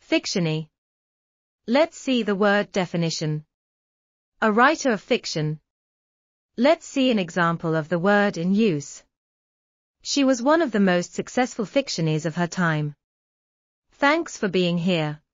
Fictioneer. Let's see the word definition. A writer of fiction. Let's see an example of the word in use. She was one of the most successful fictioneers of her time. Thanks for being here.